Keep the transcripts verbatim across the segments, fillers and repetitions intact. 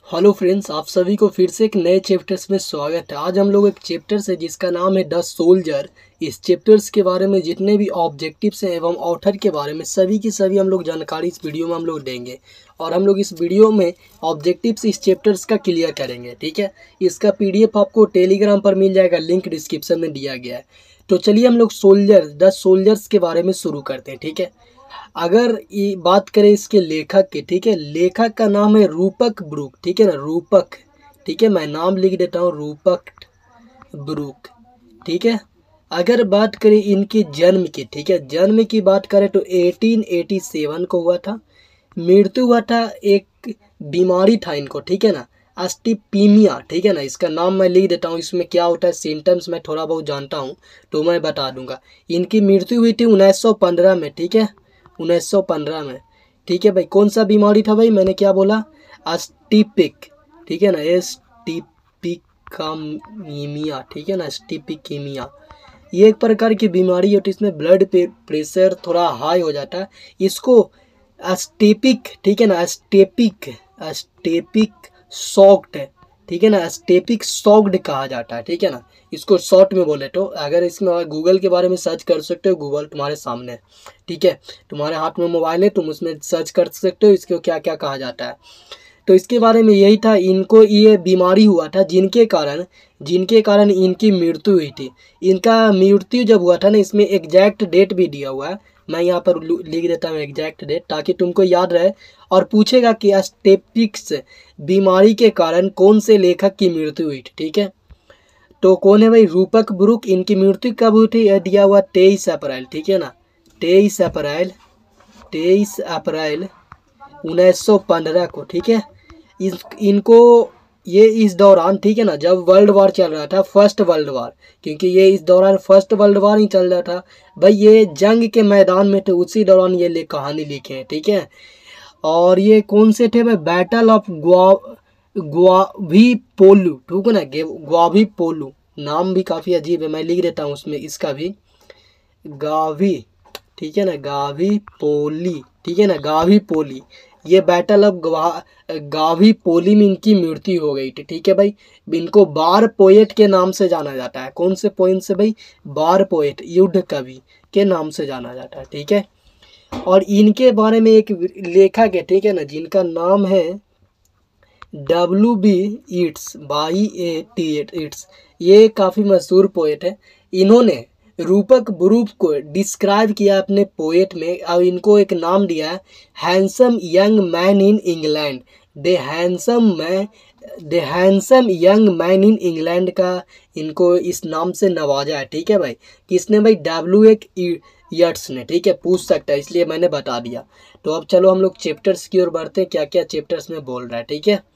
Hello friends, आप सभी को फिर से एक नए चैप्टर्स में स्वागत है। आज हम लोग एक चैप्टर्स है जिसका नाम है द सोल्जर। इस चैप्टर्स के बारे में जितने भी ऑब्जेक्टिव्स हैं एवं ऑथर के बारे में सभी की सभी हम लोग जानकारी इस वीडियो में हम लोग देंगे और हम लोग इस वीडियो में ऑब्जेक्टिव्स इस चैप्टर्स का क्लियर करेंगे। ठीक है, इसका पीडीएफ आपको टेलीग्राम पर मिल जाएगा, लिंक डिस्क्रिप्शन में दिया गया है। तो चलिए हम लोग सोल्जर द सोल्जर्स के बारे में शुरू करते हैं। ठीक है, अगर ये बात करें इसके लेखक के, ठीक है, लेखक का नाम है रूपक ब्रूक। ठीक है ना, रूपक। ठीक है, मैं नाम लिख देता हूँ, रूपक ब्रूक। ठीक है, अगर बात करें इनके जन्म की, ठीक है, जन्म की बात करें तो अठारह सौ सत्तासी को हुआ था। मृत्यु हुआ था, एक बीमारी था इनको, ठीक है ना, एस्टिपीमिया। ठीक है ना, इसका नाम मैं लिख देता हूँ, इसमें क्या होता है सिम्टम्स मैं थोड़ा बहुत जानता हूँ तो मैं बता दूंगा। इनकी मृत्यु हुई थी उन्नीस सौ पंद्रह में। ठीक है, उन्नीस सौ पंद्रह में। ठीक है भाई, कौन सा बीमारी था भाई, मैंने क्या बोला, एस्टिपिक। ठीक है ना, एस्टिपिकामीमिया। ठीक है ना, एस्टिपिकीमिया ये एक प्रकार की बीमारी होती है, इसमें ब्लड प्रेशर थोड़ा हाई हो जाता है, इसको एस्टेपिक, ठीक है ना, एस्टेपिक एस्टेपिक शॉक्ड, ठीक है ना, एस्टेपिक शॉक्ड कहा जाता है। ठीक है ना, इसको शॉर्ट में बोले तो अगर इसमें गूगल के बारे में सर्च कर सकते हो, गूगल तुम्हारे सामने है। ठीक है, तुम्हारे हाथ में मोबाइल है, तुम उसमें सर्च कर सकते हो इसको क्या क्या कहा जाता है। तो इसके बारे में यही था, इनको ये बीमारी हुआ था जिनके कारण जिनके कारण इनकी मृत्यु हुई थी। इनका मृत्यु जब हुआ था ना, इसमें एग्जैक्ट डेट भी दिया हुआ है, मैं यहाँ पर लिख देता हूँ एग्जैक्ट डेट ताकि तुमको याद रहे। और पूछेगा कि एस्टेपिक्स बीमारी के कारण कौन से लेखक की मृत्यु हुई थी। ठीक है, तो कौन है भाई, रूपक ब्रूक। इनकी मृत्यु कब हुई थी, यह दिया हुआ तेईस अप्रैल। ठीक है ना, तेईस अप्रैल तेईस अप्रैल उन्नीस सौ पंद्रह को। ठीक है, इस इनको ये इस दौरान, ठीक है ना, जब वर्ल्ड वार चल रहा था, फर्स्ट वर्ल्ड वार, क्योंकि ये इस दौरान फर्स्ट वर्ल्ड वार ही चल रहा था भाई, ये जंग के मैदान में थे, उसी दौरान ये ले कहानी लिखे हैं। ठीक है, और ये कौन से थे भाई, बैटल ऑफ ग्वा ग्वावीपोलू। ठीक है ना, ग्वावीपोलू नाम भी काफ़ी अजीब है, मैं लिख देता हूँ उसमें इसका भी, गावी। ठीक है ना, गावीपोली। ठीक है ना, गावीपोली, ये बैटल ऑफ गवा गावीपोली में इनकी मृत्यु हो गई थी। ठीक है भाई, इनको बार पोएट के नाम से जाना जाता है। कौन से पोएट से भाई, बार पोएट, युद्ध कवि के नाम से जाना जाता है। ठीक है, और इनके बारे में एक लेखक है, ठीक है ना, जिनका नाम है W B Yeats, by A T Yeats. ये काफ़ी मशहूर पोएट है। इन्होंने रूपक ब्रूक को डिस्क्राइब किया अपने पोएट में और इनको एक नाम दिया है, handsome young man in England. The handsome man the handsome young man in England का इनको इस नाम से नवाजा है। ठीक है भाई, किसने भाई, डब्ल्यू एक यट्स ने। ठीक है, पूछ सकता है, इसलिए मैंने बता दिया। तो अब चलो हम लोग चैप्टर्स की ओर बढ़ते हैं, क्या क्या चैप्टर्स में बोल रहा है। ठीक है,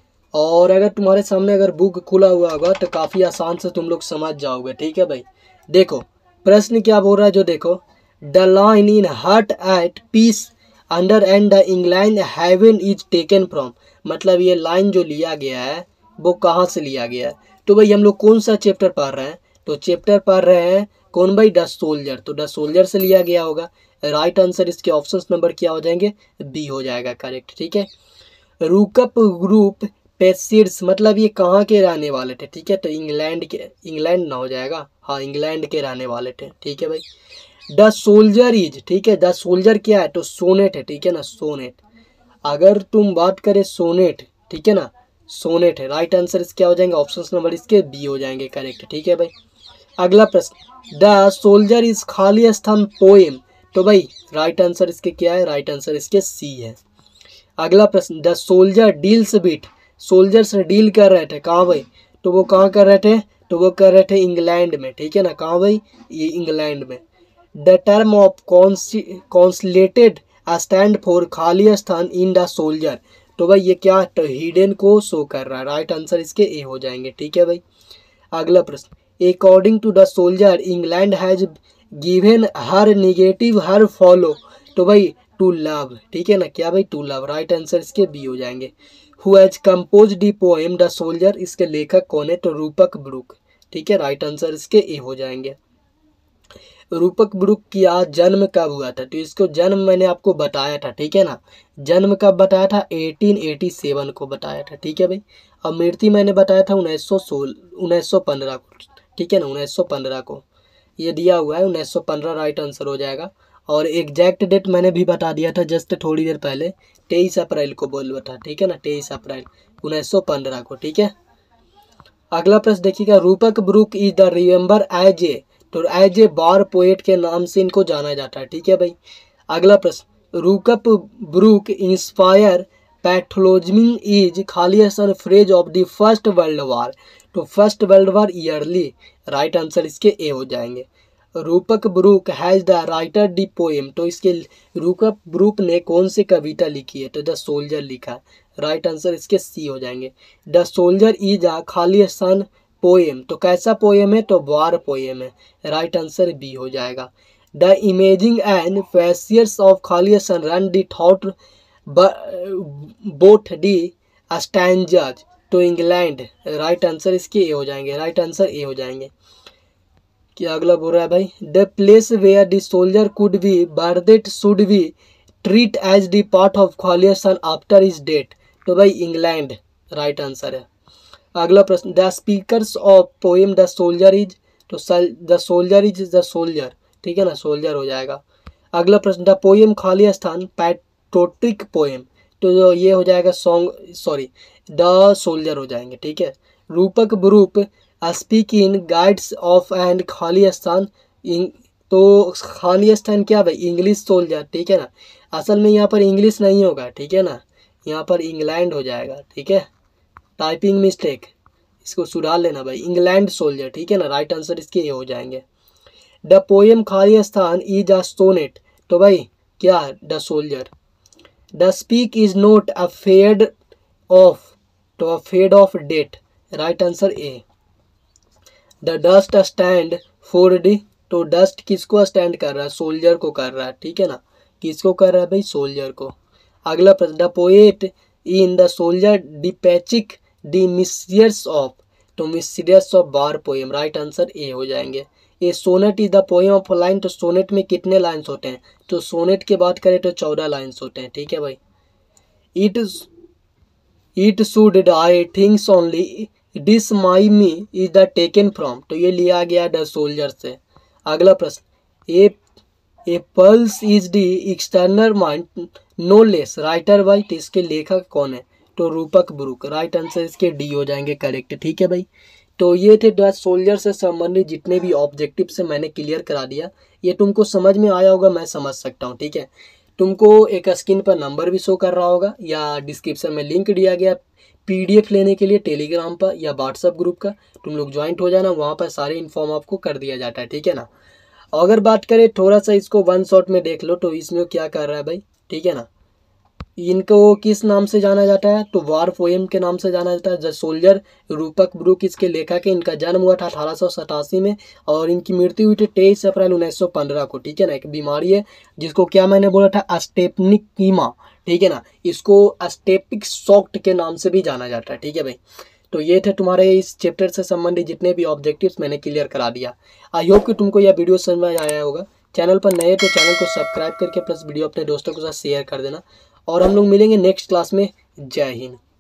और अगर तुम्हारे सामने अगर बुक खुला हुआ होगा तो काफ़ी आसान से तुम लोग समझ जाओगे। ठीक है भाई, देखो प्रश्न क्या बोल रहा है, जो देखो, the line in heart at peace under and the England heaven is taken from. मतलब ये लाइन जो लिया गया है वो कहाँ से लिया गया है। तो भाई हम लोग कौन सा चैप्टर पढ़ रहे हैं, तो चैप्टर पढ़ रहे हैं कौन भाई, द सोल्जर। तो द सोल्जर से लिया गया होगा। राइट आंसर इसके ऑप्शंस नंबर क्या हो जाएंगे, बी हो जाएगा करेक्ट। ठीक है, रूकप ग्रुप पेसिड्स, मतलब ये कहाँ के रहने वाले थे। ठीक है, तो इंग्लैंड के, इंग्लैंड ना हो जाएगा, हाँ इंग्लैंड के रहने वाले थे। ठीक है भाई, द सोल्जर इज, ठीक है, द सोल्जर क्या है, तो सोनेट है। ठीक है ना, सोनेट। अगर तुम बात करें सोनेट, ठीक है ना, सोनेट है। राइट आंसर क्या हो जाएंगे, ऑप्शन नंबर इसके बी हो जाएंगे करेक्ट। ठीक है भाई, अगला प्रश्न, द सोल्जर इज खाली स्थान पोएम। तो भाई राइट आंसर इसके क्या है, राइट आंसर इसके सी है। अगला प्रश्न, the soldier deals with, soldier से डील कर रहे थे कहाँ भाई, तो वो कहाँ कर रहे थे, तो वो कर रहे थे इंग्लैंड में। ठीक है ना, कहाँ भाई, ये इंग्लैंड में। The term of consolidated stand for खाली स्थान इन द सोल्जर। तो भाई ये क्या, तो हिडन को शो कर रहा है। राइट आंसर इसके ए हो जाएंगे। ठीक है भाई, अगला प्रश्न, according to the soldier England has given her negative her follow. तो भाई टू लव। ठीक है ना, क्या भाई, टू लव। राइट आंसर इसके बी हो जाएंगे। Who has compose the poem the soldier, इसके लेखक कौन है, तो रूपक ब्रूक। ठीक है, राइट आंसर इसके ए हो जाएंगे। रूपक ब्रूक का जन्म कब हुआ था, तो इसको जन्म मैंने आपको बताया था, ठीक है ना। जन्म कब बताया था, अठारह सौ सत्तासी को बताया था, ठीक है भाई। अब मृत्यु मैंने बताया था उन्नीस सौ सोलह उन्नीस सौ पंद्रह को, ठीक है ना, उन्नीस सौ पंद्रह को ये दिया हुआ है, उन्नीस सौ पंद्रह राइट आंसर हो जाएगा। और एग्जैक्ट डेट मैंने भी बता दिया था जस्ट थोड़ी देर पहले, तेईस अप्रैल को बोल था, ठीक है ना, तेईस अप्रैल उन्नीस सौ पंद्रह को, ठीक है। अगला प्रश्न देखिएगा, Rupert Brooke is the remember as a, तो एज ए बार पोएट के नाम से इनको जाना जाता है, ठीक है भाई। अगला प्रश्न, Rupert Brooke inspire pathology is खालिस्तान phrase of the first world war, तो first world war early, right answer इसके ए हो जाएंगे। Rupert Brooke has the writer the poem, तो इसके रूपक ब्रूक ने कौन सी कविता लिखी है, तो द सोल्जर लिखा है, राइट आंसर इसके सी हो जाएंगे। द सोल्जर इज अ खालिस्तान पोएम, तो कैसा पोएम है, तो वार पोएम है, राइट आंसर बी हो जाएगा। The imaging and fancies of खालिस्तान run the thought both the stanzas to England, right answer इसके ए हो जाएंगे, राइट आंसर ए हो जाएंगे। क्या अगला बोल रहा है भाई, the place where the soldier could be buried should be treat as the part of खालिस्तान आफ्टर इज डेथ, तो भाई इंग्लैंड, राइट आंसर है। अगला प्रश्न, the speakers of poem the soldier is, तो the soldier is the soldier, ठीक है ना, सोल्जर हो जाएगा। अगला प्रश्न, द पोएम खालिस्तान पैट्रियोटिक पोएम, तो ये हो जाएगा सॉन्ग, सॉरी द सोल्जर हो जाएंगे, ठीक है। Rupert Brooke speak in guides of and खालिस्तान, तो खालिस्तान क्या भाई, इंग्लिश सोल्जर, ठीक है ना। असल में यहाँ पर इंग्लिश नहीं होगा, ठीक है ना, यहाँ पर इंग्लैंड हो जाएगा, ठीक है, टाइपिंग मिस्टेक, इसको सुधार लेना भाई, इंग्लैंड सोल्जर, ठीक है ना, राइट आंसर इसके ये हो जाएंगे। द पोएम खालिस्तान इज अ सोनेट, तो भाई क्या, the soldier. The speak is not afraid of, तो afraid of death, right answer A. The dust stand for D, तो डस्ट किसको स्टैंड कर रहा है, सोल्जर को कर रहा है, ठीक है ना, किसको कर रहा है भाई, सोल्जर को। अगला प्रश्न, the poet in the soldier depicting the miseries of, तो miseries of war poem, right answer A हो जाएंगे। A sonnet is the poem of line, तो सोनेट में कितने लाइन्स होते हैं, तो सोनेट की बात करें तो चौदह लाइन्स होते हैं, ठीक है भाई। It it should die things only this my me is the taken from, तो ये लिया गया द सोल्जर से। अगला प्रश्न, a a pulse is the external mind no less, writer by, तो इसके लेखक कौन है, तो रूपक ब्रूक, राइट आंसर इसके डी हो जाएंगे करेक्ट, ठीक है भाई। तो ये थे द सोल्जर से संबंधित जितने भी ऑब्जेक्टिव से मैंने क्लियर करा दिया, ये तुमको समझ में आया होगा, मैं समझ सकता हूँ, ठीक है। तुमको एक स्क्रीन पर नंबर भी शो कर रहा होगा या डिस्क्रिप्शन में लिंक दिया गया पीडीएफ लेने के लिए टेलीग्राम पर या व्हाट्सएप ग्रुप का, तुम लोग ज्वाइंट हो जाना, वहाँ पर सारे इन्फॉर्म आपको कर दिया जाता है, ठीक है ना। अगर बात करें थोड़ा सा इसको वन शॉट में देख लो, तो इसमें क्या कर रहा है भाई, ठीक है ना, इनको किस नाम से जाना जाता है, तो वार पोएम के नाम से जाना जाता है, द सोल्जर। रूपक ब्रूक इसके लेखक है, इनका जन्म हुआ था अठारह सौ सतासी में और इनकी मृत्यु हुई थी तेईस अप्रैल उन्नीस सौ पंद्रह को, ठीक है ना। एक बीमारी है जिसको क्या मैंने बोला था, अस्टेप्निकीमा, ठीक है ना, इसको अस्टेपिक शॉक के नाम से भी जाना जाता है, ठीक है भाई। तो ये थे तुम्हारे इस चैप्टर से संबंधित जितने भी ऑब्जेक्टिव्स मैंने क्लियर करा दिया। आई होप कि तुमको यह वीडियो समझ में आया होगा। चैनल पर नए तो चैनल को सब्सक्राइब करके प्लस वीडियो अपने दोस्तों के साथ शेयर कर देना और हम लोग मिलेंगे नेक्स्ट क्लास में। जय हिंद।